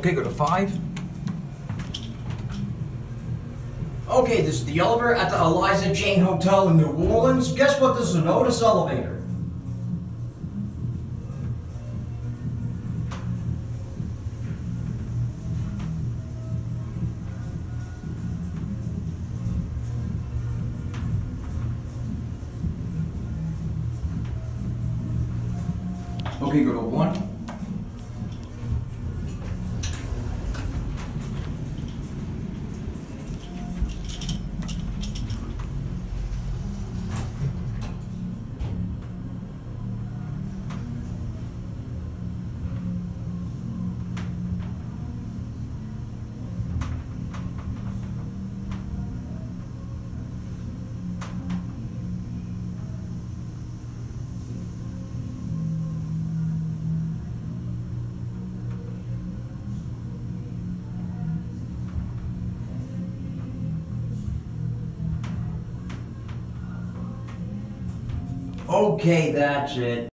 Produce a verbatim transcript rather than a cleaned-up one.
Okay, go to five. Okay, this is the elevator at the Eliza Jane Hotel in New Orleans. Guess what? This is an Otis elevator. Okay, go to one. Okay, that's it.